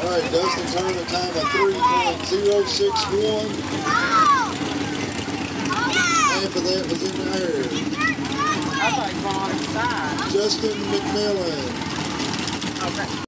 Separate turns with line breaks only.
right, Dustin turned the time of 3.061. Half of that was in the air.
I thought you were on the side.
Justin McMillan.
Okay.